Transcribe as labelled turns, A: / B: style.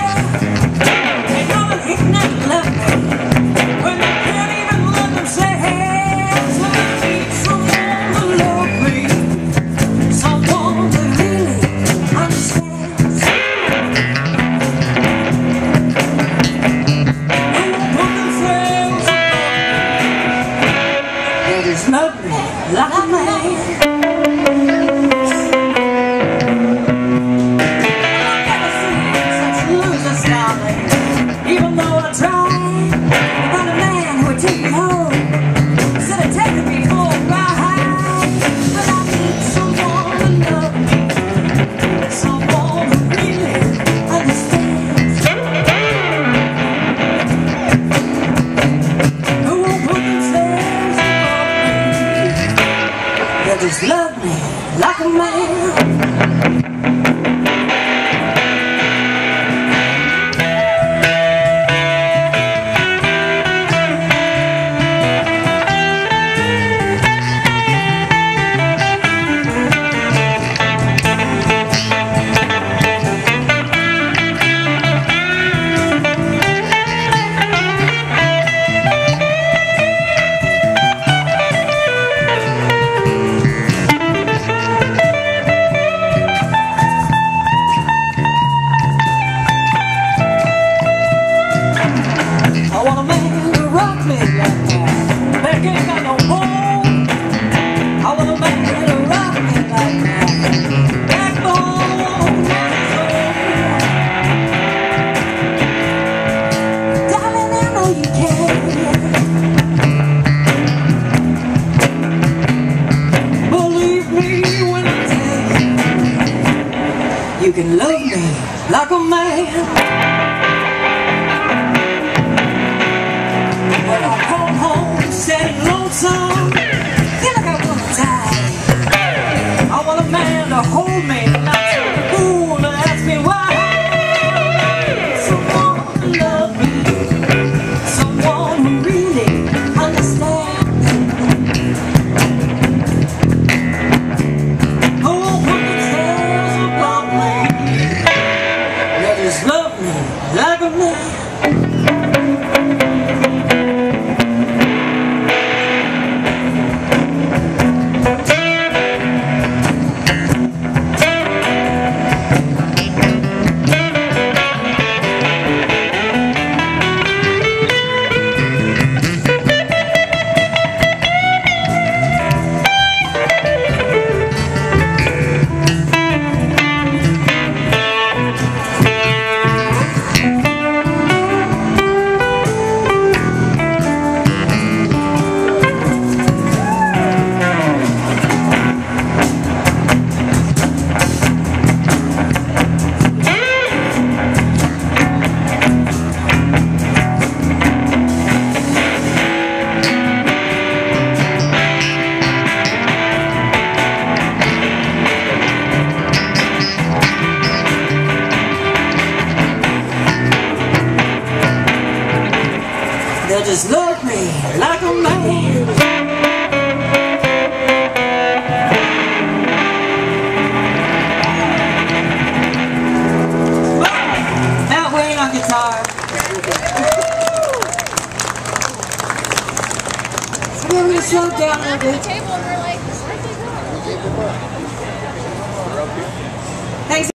A: Love me like a man. I've never seen such losers, darling. Even though I tried to find a man who would take me home instead of taking me for a ride. But I need someone to love me, someone who really understands, who won't put themselves just love me like a man. I want a man to rock me like that. Back ain't got no home. I want a man to rock me like that. Backbone, darling, I know you can. Believe me when I tell you, you can love me like a man. When I come home, sad and lonesome, feel like I want to die. I want a man to hold me, not a fool to ask me why. Someone to love me, someone who really understands, who won't put themselves above me. They just love me like a man. They'll just love me like a man. Matt Wayne on guitar. So we're going to slow down a little bit. Thanks.